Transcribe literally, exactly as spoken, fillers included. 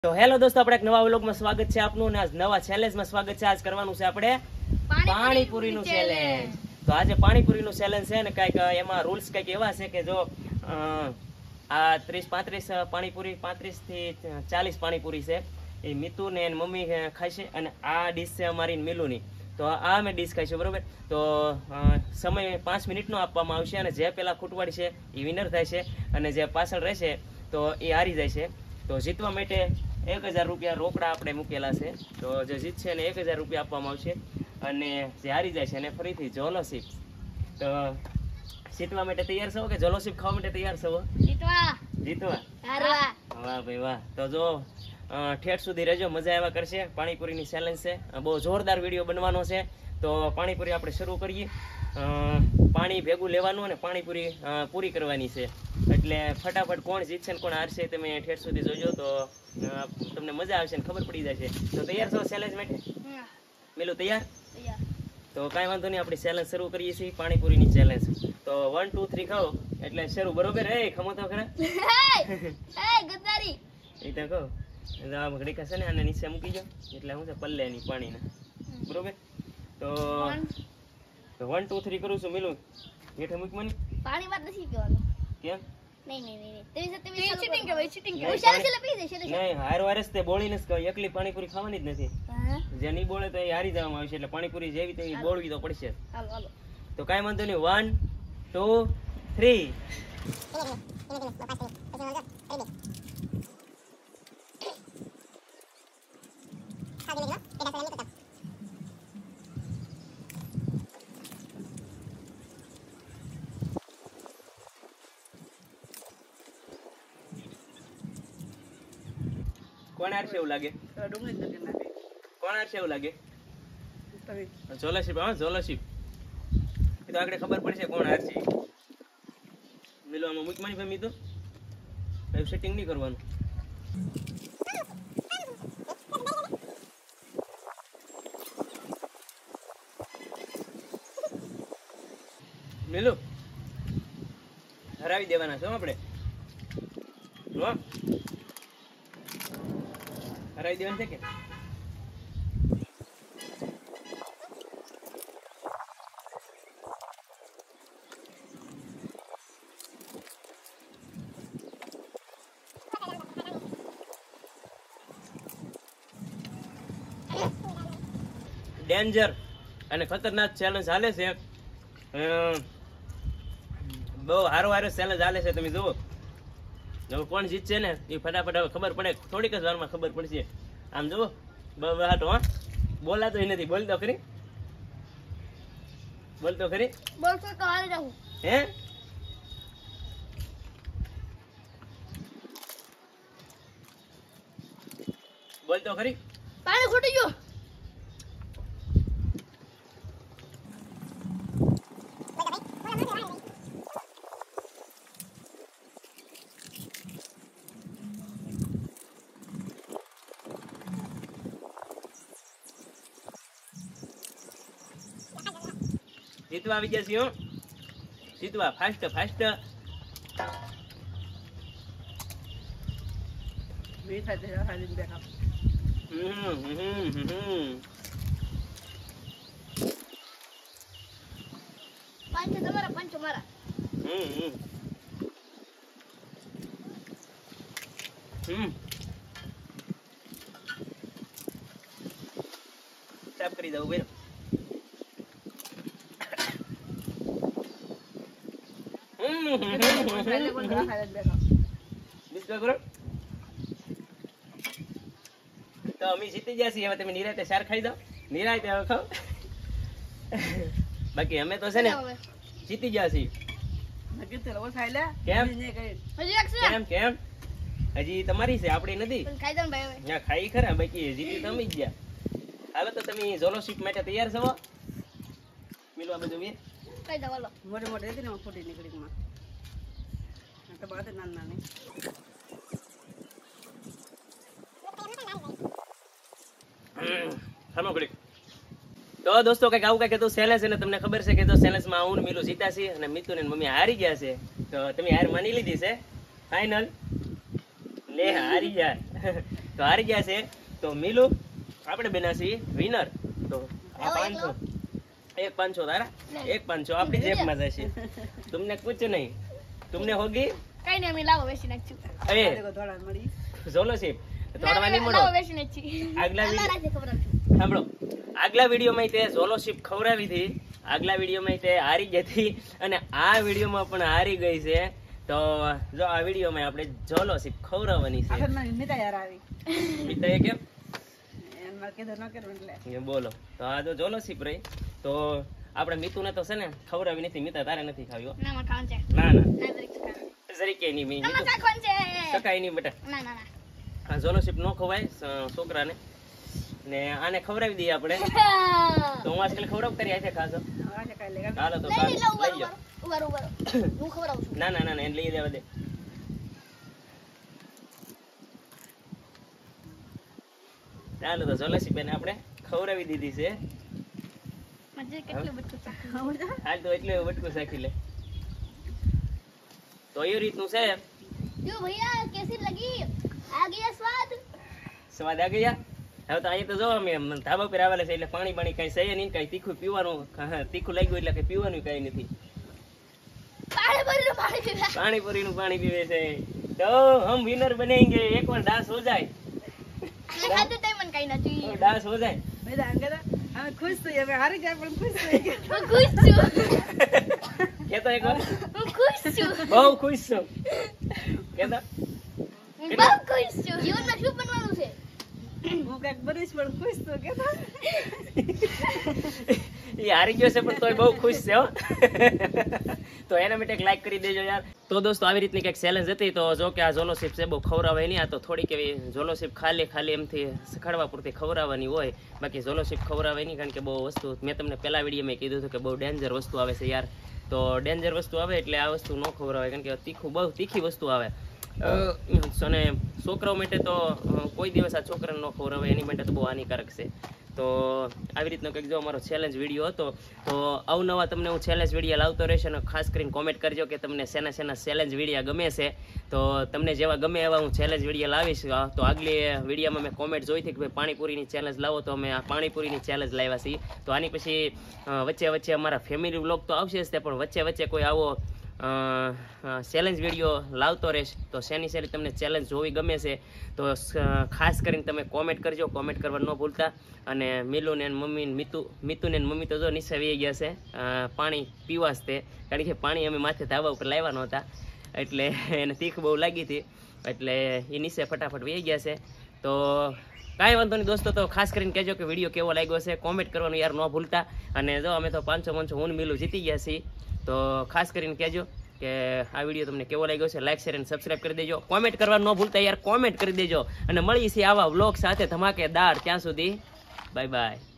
તો હેલો દોસ્તો, આપણે એક નવા વ્લોગમાં સ્વાગત છે આપનું અને આજ નવા ચેલેન્જમાં સ્વાગત છે. આજ કરવાનું છે આપણે પાણીપુરીનું ચેલેન્જ. તો આજે પાણીપુરીનું ચેલેન્જ છે ને કઈક એમાં રૂલ્સ કઈક એવા છે કે જો આ ત્રીસ પાંત્રીસ પાણીપુરી પાંત્રીસ થી ચાલીસ પાણીપુરી છે એ મિતુ ને એની મમ્મી ખાય છે અને આ ડીશ છે અમારી મિલુની. તો આ અમે ડીશ ખાઈશું, બરોબર? તો સમય પાંચ મિનિટનો આપવામાં આવશે અને જે પેલા ખૂટવાડી છે એ વિનર થાય છે અને જે પાછળ રહેશે તો એ હારી જાય છે. તો જીતવા માટે એક હજાર રૂપિયા રોકડા આપણે મૂકેલા છે. તો જે જીતશે એને એક હજાર રૂપિયા આપવામાં આવશે અને જે હારી જાય છે એને ફરીથી જોલોશીપ. તો જીતવા માટે તૈયાર છો કે જોલોશીપ ખાવા માટે તૈયાર છો? જીતવા જીતવા હારવા. વાહ ભાઈ વાહ. તો જો ઠેઠ સુધી રહેજો, મજા આવ્યા કરશે. પાણીપુરીની ચેલેન્જ છે, બહુ જોરદાર વિડીયો બનવાનો છે. તો પાણીપુરી આપણે શરૂ કરીએ. પાણી ભેગું લેવાનું અને પાણીપુરી પૂરી કરવાની છે. એટલે ફટાફટ કોણ જીતશે ને કોણ હારશે તમે ઠેઠ સુધી જોજો, તો તમને મજા આવશે ને ખબર પડી જશે. તો તૈયાર છો ચેલેન્જ માટે? મિલું તૈયાર? તો કાંઈ વાંધો નહીં, આપણી ચેલેન્જ શરૂ કરીએ છીએ, પાણીપુરીની ચેલેન્જ. તો વન ટુ થ્રી ખાઓ એટલે શરૂ, બરોબર? એ ખમો તો ખરા એ તો કહો. આ ઘડીકા છે ને આને નીચે મૂકી જાઓ એટલે શું છે પલ્લે ની પાણીના, બરોબર? તો વન ટુ થ્રી કરું છું. મિલું હેઠે મૂક મને. પાણી વાત નથી પીવાનું. કેમ? નહીં નહીં નહીં તમે તમે ચીટિંગ કે ભાઈ ચીટિંગ કે નહીં, ચાલે ચાલે પી જશે. નહીં, હાર વારસ તે બોળીને જ કહો, એકલી પાણીપુરી ખાવાની જ નથી. હા જે નહીં બોલે તો એ હારી જવામાં આવશે. એટલે પાણીપુરી જેવી તેવી બોળવી તો પડશે. હાલો હાલો. તો કાંઈ વાંધો નહીં, વન ટુ થ્રી. કોણ હારશે એવું લાગે? કોણ હારશે એવું લાગે? જોલાશીપ. હા, જોલાશીપ. એ તો આગળ ખબર પડશે કોણ હારશે. મિલો આમાં મૂક માની ભાઈ. તો કઈ સેટિંગ નહીં કરવાનું. મિલો હરાવી દેવાના છો આપણે. હો, હરાવી દેવાનું છે કે? ડેન્જર અને ખતરનાક ચેલેન્જ હાલે છે. બહુ હારો હારો ચેલેન્જ હાલે છે. તમે જુઓ હવે કોણ જીતશે ને એ ફટાફટ હવે ખબર પડે. થોડીક જ વારમાં ખબર પડશે. આમ જુઓ બહાટો. હા, બોલાતો નથી. બોલતો ખરી, બોલતો ખરી. બોલતો તો હારે જાઉં. હે, બોલતો ખરી. પાણી ખૂટી ગયું. જીતવા આવી ગયા છીએ. જીતવા ફાસ્ટ ફાસ્ટ. પાંચ તમારા પાંચ મારા. હમ હમ હમ સાફ કરી દઉં ભાઈ. તો અમે જીતી ગયા છીએ. હવે તમે નિરાતે શાર ખાઈ દો. નિરાતે હવે ખાઓ. બાકી અમે તો છે ને જીતી ગયા છીએ. કેમ હજી એક છે. કેમ કેમ હજી તમારી છે, આપણી નથી. પણ ખાઈ દો ને ભાઈ હવે. ના ખાઈ ખરા, બાકી જીતી તમે જ ગયા. હાલો તો તમે જોલોશીપ માટે તૈયાર છો? મિલો આ બધું બે ખાઈ દો હાલો. મોટે મોટે હતી ને ફોટી નીકળી માં તો બાદ નાન નાની. ખામો ઘડીક. તો દોસ્તો કઈક આવું કઈક હતું ચેલેન્જ, અને તમને ખબર છે કે જો ચેલેન્જમાં હું મિલું જીતા છે અને મિતુ ને મમ્મી હારી ગયા છે. તો તમે હાર માની લીધી છે ફાઈનલ. લે હારી યાર. તો હારી ગયા છે. તો મિલુ આપણે બનાસી વિનર. તો આ પાંચસો એક પાંચસો તારા એક પાંચસો આપણી જેબમાં જશે. તમને કુછ નહીં, તમને હોગી કઈ નહીં, અમે લાવો વેચી નાખશું. અરે ધોળા મળી ઝોલો શીપ તોડવા નહીં મળો. લાવો વેચી નાખી. આગલા અમારા વિડીયો હાથે ખબર આપશું. સાંભળો, આગલા વિડીયોમાં તે ઝોલો શીપ ખવડાવી હતી. આગલા વિડીયોમાં તે હારી ગઈ હતી અને આ વિડીયોમાં પણ હારી ગઈ છે. તો જો આ વિડીયોમાં આપણે ઝોલો શીપ ખવડાવવાની છે. આખર માં મિતા યાર આવી મિતાએ કેમ એમાં કીધું ન કરું એટલે એ બોલો. તો આ જો ઝોલો શીપ રહી. તો આપણે મીતુને તો છે ને ખવડાવી નથી. મિતા તારે નથી ખાવી હો. ના મારે ખાવાનું છે. ના ના ના જરીક તો ખાવાનું. જરીકે નહીં. મી તમારે ચાખવાનું છે. ટકાય નહીં બેટા. ના ના ના. આ ઝોલો શીપ નો ખવાય સ- છોકરાને ને આને ખવડાવી દઈએ આપણે. તો હું આજકાલ ખવડાવ કરી હાથે ખાશો. આજે કાલે લેગા હાલો તો લઈ લઈ કાલ લઉં, લઈ જાઓ. ઉભા રહો, ઉભા રહો. હું ખવડાવું છું. ના ના ના ના એને લઈ દેવા દે. ચાલો તો ઝોલો શીપ એને આપણે ખવડાવી દીધી છે. મજે કેટલું બધું ચાખવાનું. હાલ તો એટલે વટકું સાખી લે. તો એ રીતનું છે. જો ભૈયા કેસી લગી? આ ગયા સ્વાદ? સ્વાદ આ ગયા. હવે તો અહીંયા તો જો અમે આમ ધાબા પર આવેલા છે એટલે પાણી પાણી કઈ છે નહીં, કઈ તીખું પીવાનું હા, તીખું લાગ્યું એટલે કઈ પીવાનું કઈ નથી. પાણી ભરીને પાણી પીવા. પાણીપુરી નું પાણી પીવે છે. તો હમ વિનર બનેંગે. એક વાર ડાસ હો જાય આ તો તઈ મને કઈ નથી. તો ડાસ હો જાય. મેં તો અંગે અમે ખુશ થઈ હવે હારી જાય પણ ખુશ થઈ ગયા હું ખુશ છું. કેતો એક વાર હું ખુશ છું. બહુ ખુશ છું. કેતો હું બહુ ખુશ છું. જીવનમાં શું બનવાનું છે? હું કઈક બનીશ પણ ખુશ તો કેતા એ હારી ગયો છે પણ તોય બહુ ખુશ છે હો. તો એના માટે એક લાઈક કરી દેજો યાર. તો દોસ્તો આવી રીતની કંઈક ચેલેન્જ હતી. તો જો કે આ ઝોલો શીપ છે બહુ ખવડાવાય નહીં. આ તો થોડીક એવી ઝોલો શીપ ખાલી ખાલી એમથી શીખવાડવા પૂરતી ખવડાવવાની હોય. બાકી ઝોલો શીપ ખવડાવાય નહીં, કારણ કે બહુ વસ્તુ મેં તમને પહેલા વિડીયોમાં કીધું હતું કે બહુ ડેન્જર વસ્તુ આવે છે યાર. તો ડેન્જર વસ્તુ આવે એટલે આ વસ્તુ ન ખવડાવાય, કારણ કે તીખું બહુ તીખી વસ્તુ આવે. અને છોકરાઓ માટે તો અ, કોઈ દિવસ આ છોકરાને ન ખવડાવાય, એની માટે તો બહુ હાનિકારક છે. તો આવી રીતનો કંઈક જો અમારો ચેલેન્જ વિડીયો હતો. તો અવનવા તમને હું ચેલેન્જ વિડીયો લાવતો રહેશે અને ખાસ કરીને કોમેન્ટ કરજો કે તમને શેના શેના ચેલેન્જ વિડીયો ગમે છે. તો તમને જેવા ગમે એવા હું ચેલેન્જ વિડીયો લાવીશ. અ, તો આગલી વિડીયોમાં મેં કોમેન્ટ જોઈ હતી કે ભાઈ પાણીપુરીની ચેલેન્જ લાવો, તો અમે આ પાણીપુરીની ચેલેન્જ લાવ્યા છીએ. તો આની પછી અ, વચ્ચે વચ્ચે અમારા ફેમિલી વ્લોગ તો આવશે જ તે, પણ વચ્ચે વચ્ચે કોઈ આવો ચેલેન્જ વિડીયો લાવતો રહેશ. તો શેની શેની તમને ચેલેન્જ જોવી ગમે છે તો સ- ખાસ કરીને તમે કોમેન્ટ કરજો. કોમેન્ટ કરવા ન ભૂલતા. અને મિલુને ને મમ્મી ને મિતુ મિતુને ને મમ્મી તો જો નીચે આવી ગયા છે અ, પાણી પીવા જ તે, કારણ કે પાણી અમે માથે ધાબા ઉપર લાવ્યા નહોતા એટલે એને તીખ બહુ લાગી હતી એટલે એ નીચે ફટાફટ વહી ગયા છે. તો કાંઈ વાંધો નહીં દોસ્તો. તો ખાસ કરીને કહેજો કે વિડીયો કેવો લાગ્યો છે. કોમેન્ટ કરવાનું યાર ન ભૂલતા. અને જો અમે તો પાંચસો પાંચસો હું ને મિલું જીતી ગયા છીએ. તો ખાસ કરીને કહેજો કે આ વિડીયો તમને કેવો લાગ્યો છે. લાઈક શેર અને સબસ્ક્રાઈબ કરી દેજો. કોમેન્ટ કરવાનું ન ભૂલતા યાર, કોમેન્ટ કરી દેજો. અને મળીએ છીએ આવા વ્લોગ સાથે ધમાકેદાર. ત્યાં સુધી બાય બાય.